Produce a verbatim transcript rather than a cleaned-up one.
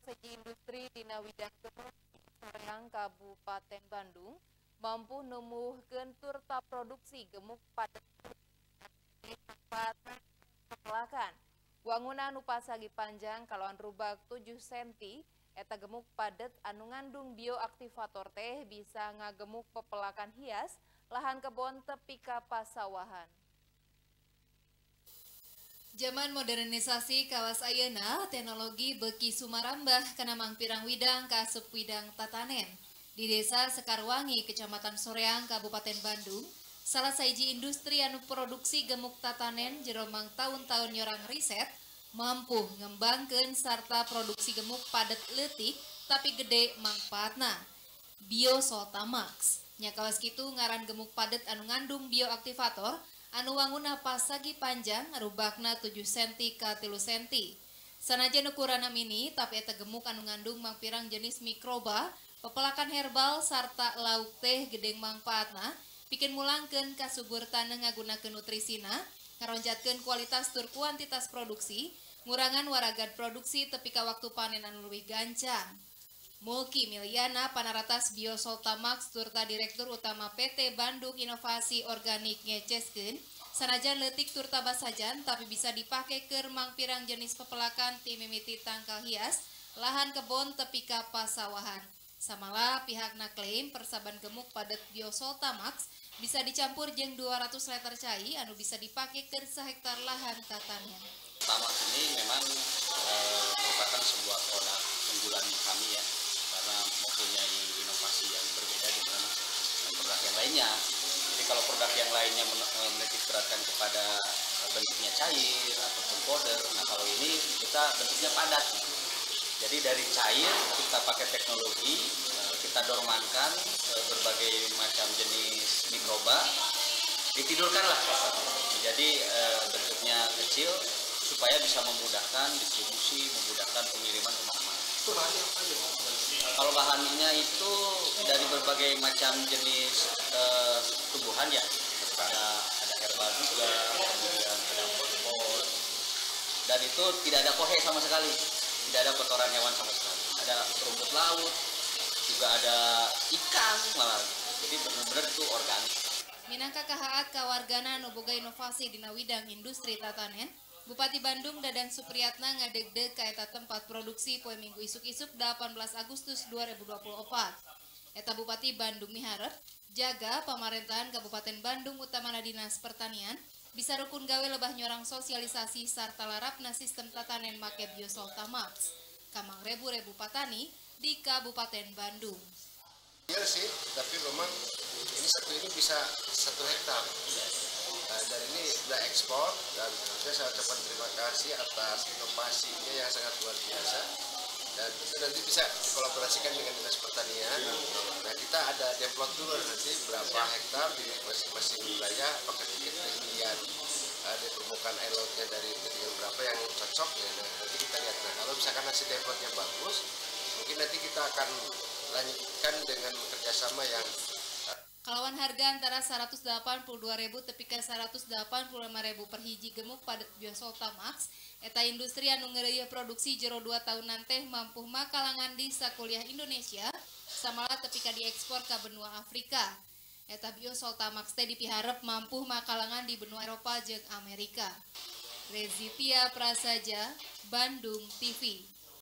seji industri dina widang gemuk Soreang Kabupaten Bandung mampu nemuhkeun turta produksi gemuk pada tempat pelakan. Wangunan nu pasagi panjang kalawan rubak tujuh sentimeter eta gemuk padet anu ngandung bioaktivator teh bisa ngagemuk pepelakan hias lahan kebon tepi ka pasawahan. Zaman modernisasi kawas ayeuna, teknologi beuki sumarambah kana mangpirang widang ka asup widang tatanen. Di Desa Sekarwangi, Kecamatan Soreang, Kabupaten Bandung, salah saiji industri anu produksi gemuk tatanen jero mang tahun-tahun nyorang riset mampu ngembangkeun sarta produksi gemuk padet leutik tapi gede mangpaatna. Biosoltamax. Nya kawas kitu ngaran gemuk padet anu ngandung bioaktivator anu wangunna pasagi panjang rubakna tujuh sentimeter ka tilu sentimeter. Sanajan ukuranna mini tapi eta gemuk anu ngandung mangpirang jenis mikroba, pepelakan herbal sarta lauk teh gedeng mangpaatna pikeun mulangkeun kasubur taneuh ngagunakeun nutrisina, ngaronjatkeun kualitas tur kuantitas produksi, ngurangan waragad produksi tepi ka waktu panen anu leuwih gancang. Mulki Miliana Panaratas Biosoltamax turta Direktur Utama P T Bandung Inovasi Organik ngeceskeun sanajan leutik turta basajan tapi bisa dipake keur mangpirang jenis pepelakan ti mimiti tangkal hias lahan kebon tepi ka pasawahan. Samala pihakna klaim persaban gemuk padet Biosoltamax bisa dicampur jeung dua ratus liter cai anu bisa dipake keur sahektar lahan tatanen. Tamax ini memang e, merupakan sebuah produk unggulan kami ya, karena mempunyai inovasi yang berbeda dengan produk yang lainnya. Jadi kalau produk yang lainnya menitik beratkan kepada bentuknya cair ataupun powder, nah kalau ini kita bentuknya padat. Jadi dari cair kita pakai teknologi, kita dormankan berbagai macam jenis mikroba, ditidurkanlah menjadi bentuknya kecil supaya bisa memudahkan distribusi, memudahkan pengiriman kemana-mana. Itu bahannya apa aja? Kalau bahannya itu dari berbagai macam jenis uh, tumbuhan ya, ada ada herbal juga, kemudian ada fosfor, dan itu tidak ada kohe sama sekali, tidak ada kotoran hewan sama sekali. Ada rumput laut, juga ada ikan malah, jadi benar-benar itu organik. Minangka kahaat kawargana nu boga inovasi dina widang industri tatanen, Bupati Bandung Dadang Supriyatna ngadegdeg ka eta tempat produksi poe Minggu isuk-isuk delapan belas Agustus dua ribu dua puluh empat. Eta Bupati Bandung miharep jaga pamarentahan Kabupaten Bandung utamana Dinas Pertanian bisa rukun gawe lebah nyorang sosialisasi sarta larapna sistem tatanen make Biosoltamax. Kamang rebu-rebu patani di Kabupaten Bandung. Iya sih, tapi memang ini satu ini bisa satu hektar. Nah, dan ini sudah ekspor dan saya sangat ucapkan terima kasih atas inovasinya yang sangat luar biasa, dan tentu nanti bisa dikolaborasikan dengan Dinas Pertanian. Nah, kita ada demplot dulu nanti berapa hektar di masing-masing wilayah, apakah ketinggian uh, di permukaan air lautnya dari ketinggian berapa yang cocok ya. Nah, nanti kita lihat. Nah, kalau misalkan hasil demplotnya bagus, mungkin nanti kita akan lanjutkan dengan kerjasama yang Kalawan harga antara seratus delapan puluh dua ribu tepi ka seratus delapan puluh lima ribu per hiji gemuk padet Biosoltamax, eta industri anu ngeureuyeuh produksi jero dua tahunan teh mampu makalangan di sakuliah Indonesia, samala tepi ka diekspor ka benua Afrika. Eta Biosoltamax teh dipiharep mampu makalangan di benua Eropa jeung Amerika. Rezitia Prasaja, Bandung T V.